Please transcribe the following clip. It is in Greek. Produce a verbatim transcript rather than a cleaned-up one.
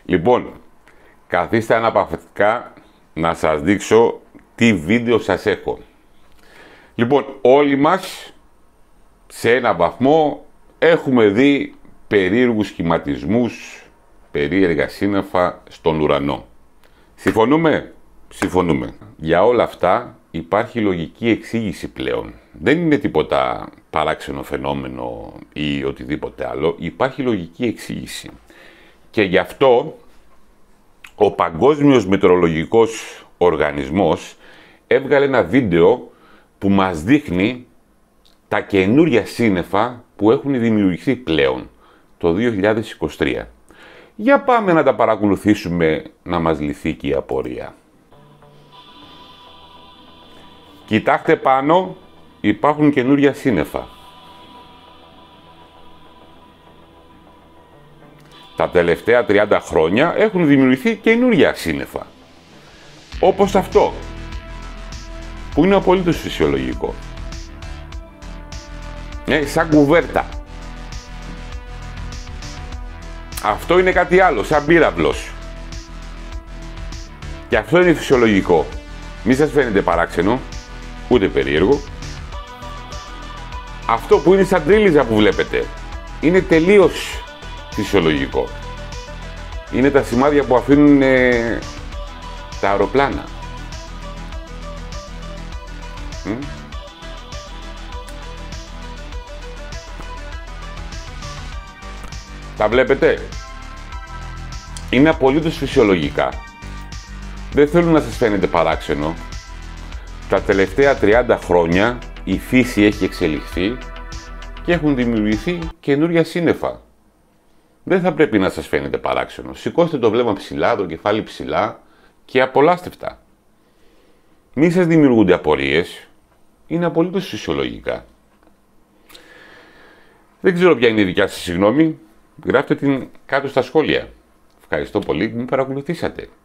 Λοιπόν, καθίστε αναπαυτικά να σας δείξω τι βίντεο σας έχω. Λοιπόν, όλοι μας σε ένα βαθμό έχουμε δει περίεργους σχηματισμούς, περίεργα σύννεφα στον ουρανό. Συμφωνούμε? Συμφωνούμε. Για όλα αυτά υπάρχει λογική εξήγηση πλέον. Δεν είναι τίποτα παράξενο φαινόμενο ή οτιδήποτε άλλο. Υπάρχει λογική εξήγηση. Και γι' αυτό ο Παγκόσμιος Μετεωρολογικός Οργανισμός έβγαλε ένα βίντεο που μας δείχνει τα καινούρια σύννεφα που έχουν δημιουργηθεί πλέον το δύο χιλιάδες είκοσι τρία. Για πάμε να τα παρακολουθήσουμε να μας λυθεί και η απορία. Κοιτάξτε πάνω, υπάρχουν καινούρια σύννεφα. Τα τελευταία τριάντα χρόνια έχουν δημιουργηθεί καινούρια σύννεφα. Όπως αυτό, που είναι απολύτως φυσιολογικό. Ε, σαν κουβέρτα. Αυτό είναι κάτι άλλο, σαν πύραυλος. Και αυτό είναι φυσιολογικό. Μη σας φαίνεται παράξενο, ούτε περίεργο. Αυτό που είναι σαν τρίλιζα που βλέπετε, είναι τελείως φυσιολογικό. Είναι τα σημάδια που αφήνουν ε, τα αεροπλάνα. Μ? Τα βλέπετε? Είναι απολύτως φυσιολογικά. Δεν θέλω να σας φαίνεται παράξενο. Τα τελευταία τριάντα χρόνια η φύση έχει εξελιχθεί και έχουν δημιουργηθεί καινούρια σύννεφα. Δεν θα πρέπει να σας φαίνεται παράξενο. Σηκώστε το βλέμμα ψηλά, το κεφάλι ψηλά και απολαύστε αυτά. Μη σας δημιουργούνται απορίες. Είναι απολύτως φυσιολογικά. Δεν ξέρω ποια είναι η δικιά σας γνώμη. Γράφτε την κάτω στα σχόλια. Ευχαριστώ πολύ που με παρακολουθήσατε.